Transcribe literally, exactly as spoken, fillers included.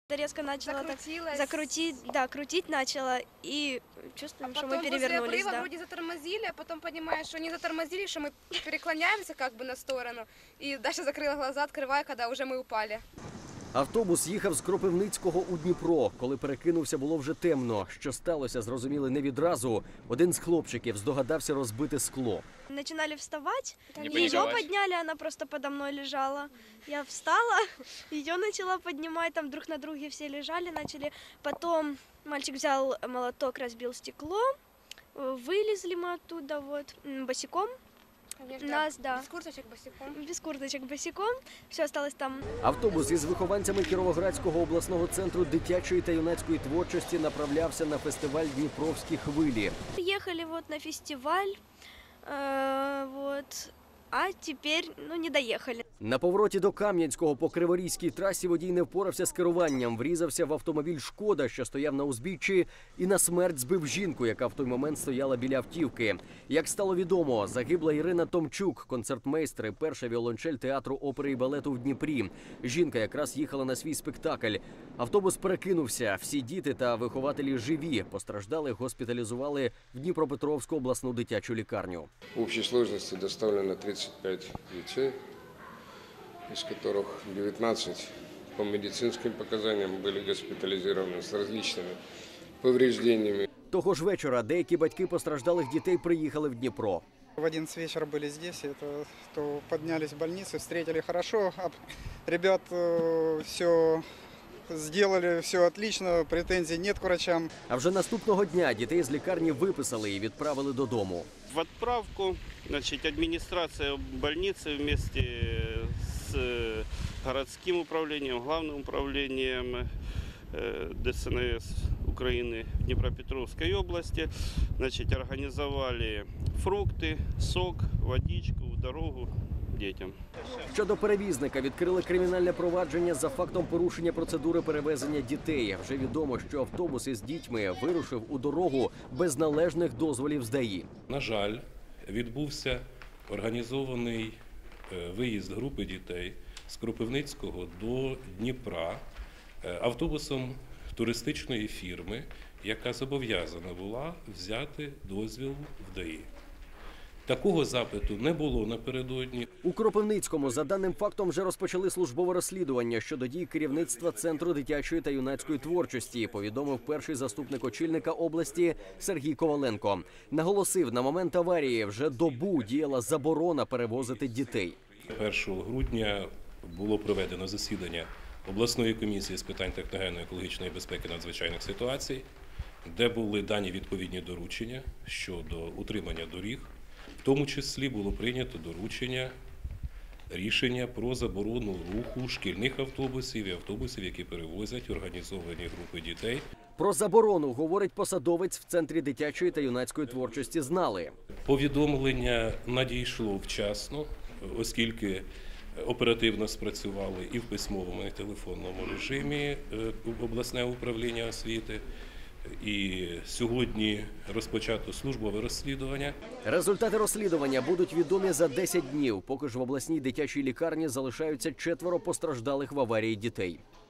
Резко начала так закрутить, да, крутить начала и чувствуем, а что мы перевернулись. После обрыва да. вроде затормозили, а потом понимаешь, что не затормозили, что мы переклоняемся как бы на сторону. И Даша закрыла глаза, открывая, когда уже мы упали. Автобус їхав з Кропивницького у Дніпро. Коли перекинувся, було вже темно. Що сталося, зрозуміли не відразу. Один з хлопчиків здогадався розбити скло. Начинали вставать, Не ее подняли, она просто подо мной лежала. Я встала, ее начала поднимать, там друг на друге все лежали, начали. Потом мальчик взял молоток, разбил стекло, вылезли мы оттуда вот босиком. Конечно, Нас, да. без курточек босиком. Без курточек босиком, все осталось там. Автобус із вихованцями Кіровоградського обласного центру дитячої та юнацької творчості направлявся на фестиваль «Дніпровські хвилі». Приехали вот на фестиваль, э, вот, а теперь, ну, не доехали. На повороті до Кам'янського по Криворізькій трасі водій не впорався з керуванням, врізався в автомобіль «Шкода», що стояв на узбіччі, і на смерть збив жінку, яка в той момент стояла біля автівки. Як стало відомо, загибла Ірина Томчук, концертмейстер і перша віолончель театру опери і балету в Дніпрі. Жінка якраз їхала на свій спектакль. Автобус перекинувся. Всі діти та вихователі живі. Постраждалих госпіталізували в Дніпропетровську обласну дитячу лікарню. В общей сложности доставлено тридцать пять детей, из которых девятнадцать по медицинским показаниям были госпитализированы с различными повреждениями. Того ж вечора деякі батьки постраждалих дітей приїхали в Дніпро. В одиннадцать вечера были здесь, это, то поднялись в больницу, встретили хорошо. Ребят э, все сделали, все отлично, претензий нет к врачам. А вже наступного дня дітей з лікарні виписали і відправили додому. В отправку, значит, администрация больницы вместе с городским управлением, главным управлением ДСНС Украины в Днепропетровской области, значит, организовали фрукты, сок, водичку в дорогу дітям. Щодо перевізника, відкрили кримінальне провадження за фактом порушення процедури перевезення дітей. Вже відомо, що автобус із дітьми вирушив у дорогу без належних дозволів з ДАІ. На жаль, відбувся організований виїзд групи дітей з Кропивницького до Дніпра автобусом туристичної фірми, яка зобов'язана була взяти дозвіл в ДАІ. Такого запиту не було напередодні. У Кропивницькому за даним фактом вже розпочали службове розслідування щодо дій керівництва Центру дитячої та юнацької творчості, повідомив перший заступник очільника області Сергій Коваленко. Наголосив, на момент аварії вже добу діяла заборона перевозити дітей. першого грудня було проведено засідання обласної комісії з питань техногенно-екологічної безпеки надзвичайних ситуацій, де були дані відповідні доручення щодо утримання доріг. В тому числі було прийнято доручення, рішення про заборону руху шкільних автобусів і автобусів, які перевозять організовані групи дітей. Про заборону, говорить посадовець в Центрі дитячої та юнацької творчості, знали. Повідомлення надійшло вчасно, оскільки оперативно спрацювали і в письмовому, і в телефонному режимі обласне управління освіти. І сьогодні розпочато службове розслідування. Результати розслідування будуть відомі за десять днів. Поки ж в обласній дитячій лікарні залишаються четверо постраждалих в аварії дітей.